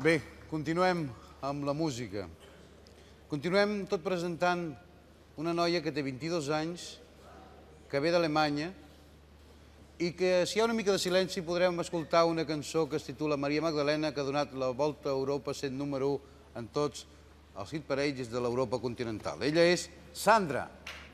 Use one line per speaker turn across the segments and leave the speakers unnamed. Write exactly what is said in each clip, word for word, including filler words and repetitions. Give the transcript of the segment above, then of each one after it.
Bé, continuem amb la música. Continuem tot presentant una noia que té vint-i-dos anys, que ve d'Alemanya, i que, si hi ha una mica de silenci, podrem escoltar una cançó que es titula Maria Magdalena, que ha donat la volta a Europa sent número u en tots els hit parades de l'Europa continental. Ella és Sandra.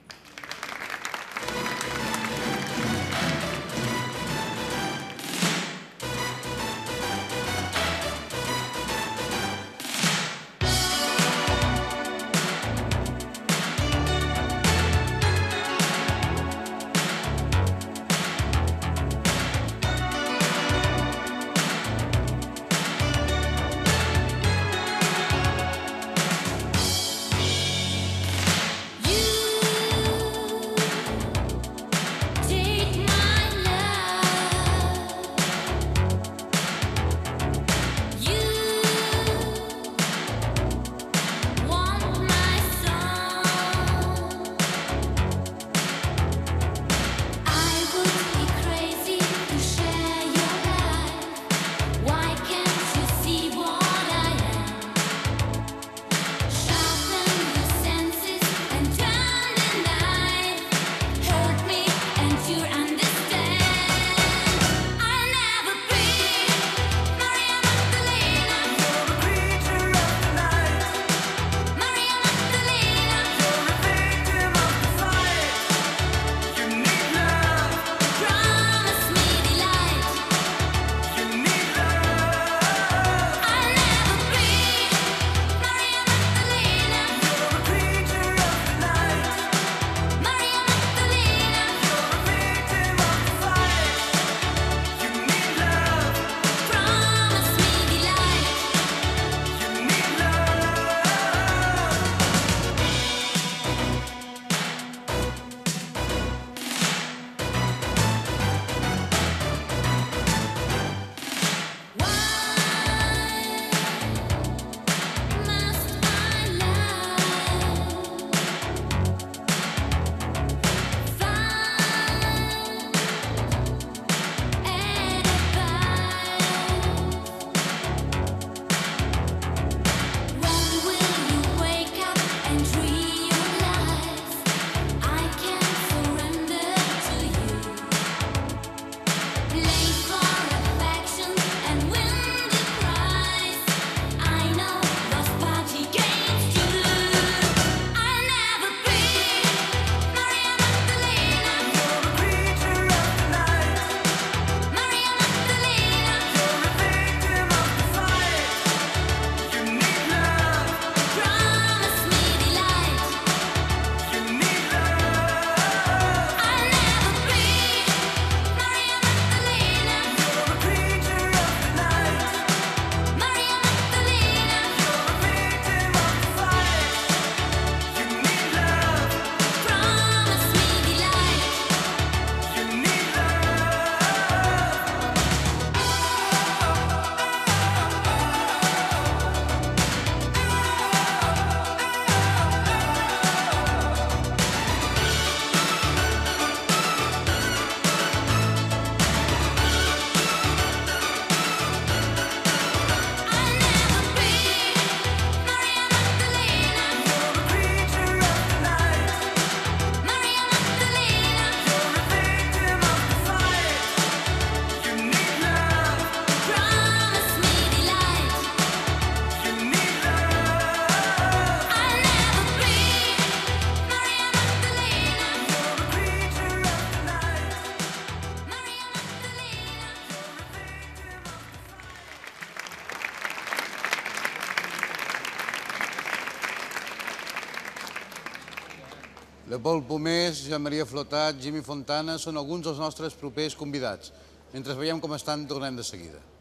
Leopold Pomés, Joan Maria Flotat, Jimmy Fontana són alguns dels nostres propers convidats. Mentre veiem com estan, tornem de seguida.